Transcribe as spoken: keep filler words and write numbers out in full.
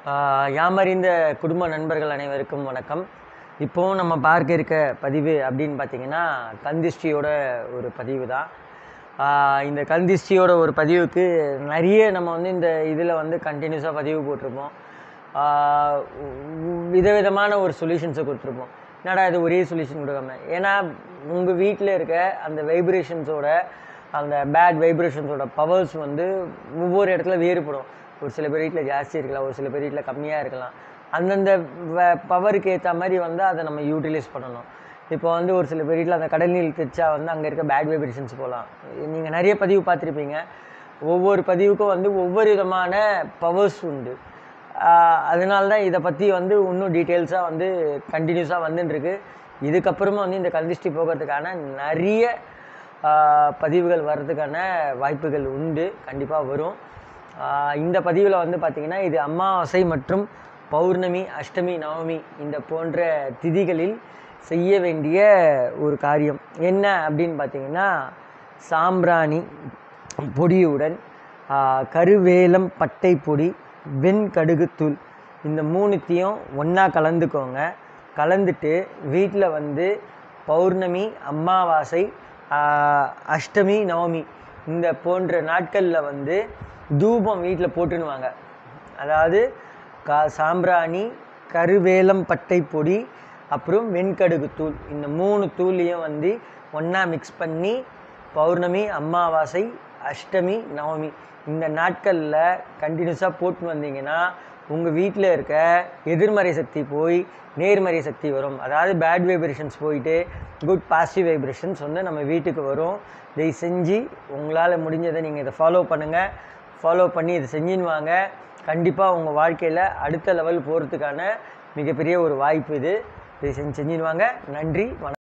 ஆஹ் யாமறிந்த குடும்ப நண்பர்கள் அனைவருக்கும் வணக்கம். இப்போவும் நம்ம பார்க்க இருக்க பதிவு அப்படின்னு பார்த்தீங்கன்னா கந்திஷ்டியோட ஒரு பதிவு தான். ஆஹ் இந்த கந்திஷ்டியோட ஒரு பதிவுக்கு நிறைய நம்ம வந்து இந்த இதில் வந்து கண்டினியூஸாக பதிவு போட்டிருப்போம். ஆஹ் விதவிதமான ஒரு சொல்யூஷன்ஸை கொடுத்துருப்போம். என்னடா இது ஒரே சொல்யூஷன் கொடுக்காம, ஏன்னா உங்கள் வீட்டில் இருக்க அந்த வைப்ரேஷன்ஸோட அந்த பேட் வைப்ரேஷன்ஸோட பவர்ஸ் வந்து ஒவ்வொரு இடத்துல வேறுபடும். ஒரு சில பேர் வீட்டில் ஜாஸ்தி இருக்கலாம், ஒரு சில பேர் வீட்டில் கம்மியாக இருக்கலாம். அந்தந்த பவருக்கு ஏற்ற மாதிரி வந்து அதை நம்ம யூட்டிலைஸ் பண்ணணும். இப்போ வந்து ஒரு சில பேர் வீட்டில் அந்த கடல் நீர் தெரிச்சா வந்து அங்கே இருக்க பேட் வைப்ரேஷன்ஸ் போகலாம். நீங்கள் நிறைய பதிவு பார்த்துருப்பீங்க. ஒவ்வொரு பதிவுக்கும் வந்து ஒவ்வொரு விதமான பவர்ஸ் உண்டு. அதனால தான் இதை பற்றி வந்து இன்னும் டீட்டெயில்ஸாக வந்து கண்டினியூஸாக வந்துட்டுருக்கு. இதுக்கப்புறமா வந்து இந்த கந்திஷ்டி போகிறதுக்கான நிறைய பதிவுகள் வர்றதுக்கான வாய்ப்புகள் உண்டு, கண்டிப்பாக வரும். இந்த பதிவில் வந்து பார்த்திங்கன்னா இது அமாவாசை மற்றும் பௌர்ணமி, அஷ்டமி, நவமி இந்த போன்ற திதிகளில் செய்ய வேண்டிய ஒரு காரியம் என்ன அப்படின்னு பார்த்திங்கன்னா, சாம்பிராணி பொடியுடன் கருவேலம் பட்டை பொடி, வெண்கடுகுத்தூள் இந்த மூணுத்தையும் ஒன்றா கலந்துக்கோங்க. கலந்துட்டு வீட்டில் வந்து பௌர்ணமி, அமாவாசை, அஷ்டமி, நவமி இந்த போன்ற நாட்களில் வந்து தூபம் வீட்டில் போட்டுனுவாங்க. அதாவது கா சாம்பிராணி, கருவேலம் பட்டை பொடி, அப்புறம் வெண்கடுகு தூள் இந்த மூணு தூளையும் வந்து ஒன்றா மிக்ஸ் பண்ணி பௌர்ணமி, அமாவாசை, அஷ்டமி, நவமி இந்த நாட்களில் கண்டினியூஸாக போட்டு வந்தீங்கன்னா உங்கள் வீட்டில் இருக்க எதிர்மறை சக்தி போய் நேர்மறை சக்தி வரும். அதாவது பேட் வைப்ரேஷன்ஸ் போயிட்டு குட் பாசிட்டிவ் வைப்ரேஷன்ஸ் வந்து நம்ம வீட்டுக்கு வரும். இதை செஞ்சு உங்களால் முடிஞ்சதை நீங்கள் இதை ஃபாலோ பண்ணுங்கள். ஃபாலோ பண்ணி இதை செஞ்சுன்னு வாங்க. கண்டிப்பாக உங்கள் வாழ்க்கையில் அடுத்த லெவல் போகிறதுக்கான மிகப்பெரிய ஒரு வாய்ப்பு இது. இதை செஞ்சு செஞ்சுன்னு வாங்க. நன்றி, வணக்கம்.